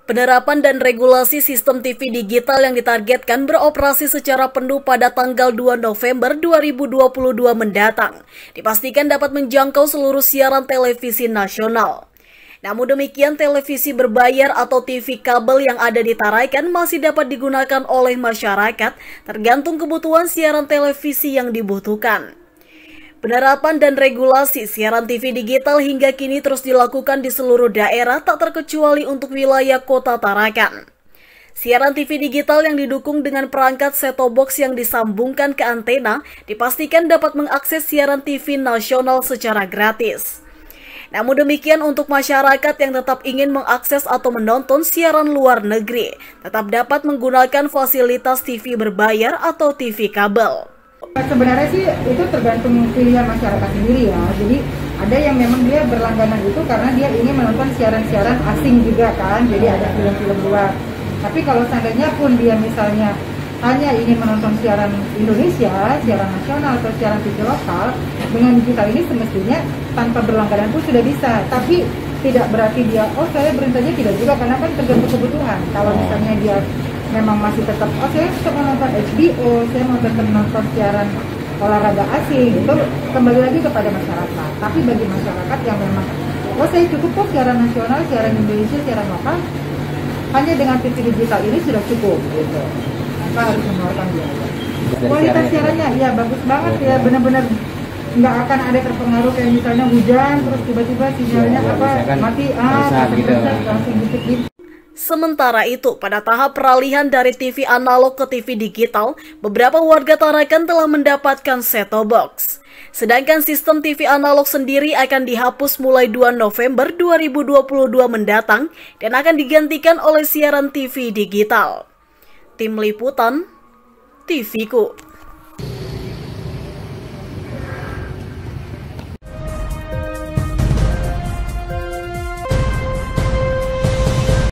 Penerapan dan regulasi sistem TV digital yang ditargetkan beroperasi secara penuh pada tanggal 2 November 2022 mendatang, dipastikan dapat menjangkau seluruh siaran televisi nasional. Namun demikian, televisi berbayar atau TV kabel yang ada di Tarakan masih dapat digunakan oleh masyarakat, tergantung kebutuhan siaran televisi yang dibutuhkan. Penerapan dan regulasi siaran TV digital hingga kini terus dilakukan di seluruh daerah, tak terkecuali untuk wilayah Kota Tarakan. Siaran TV digital yang didukung dengan perangkat set-top box yang disambungkan ke antena dipastikan dapat mengakses siaran TV nasional secara gratis. Namun demikian, untuk masyarakat yang tetap ingin mengakses atau menonton siaran luar negeri, tetap dapat menggunakan fasilitas TV berbayar atau TV kabel. Sebenarnya sih itu tergantung pilihan masyarakat sendiri ya. Jadi ada yang memang dia berlangganan itu karena dia ingin menonton siaran-siaran asing juga kan. Jadi ada film-film luar. Tapi kalau seandainya pun dia misalnya hanya ingin menonton siaran Indonesia, siaran nasional atau siaran TV lokal, dengan digital ini semestinya tanpa berlangganan pun sudah bisa. Tapi tidak berarti dia, saya berintanya tidak juga, karena kan tergantung kebutuhan. Kalau misalnya dia memang masih tetap, saya suka nonton HBO, saya mau tetap nonton siaran olahraga asing, itu kembali lagi kepada masyarakat. Tapi bagi masyarakat yang memang, saya cukup kok siaran nasional, siaran Indonesia, siaran lokal, hanya dengan TV digital ini sudah cukup, gitu. Tanpa harus mengeluarkan biaya. Kualitas siarannya, ya bagus banget ya, benar-benar nggak akan ada terpengaruh kayak misalnya hujan, terus tiba-tiba sinyalnya mati, langsung gitu. Sementara itu, pada tahap peralihan dari TV analog ke TV digital, beberapa warga Tarakan telah mendapatkan set-top box. Sedangkan sistem TV analog sendiri akan dihapus mulai 2 November 2022 mendatang dan akan digantikan oleh siaran TV digital. Tim Liputan, TV Ku.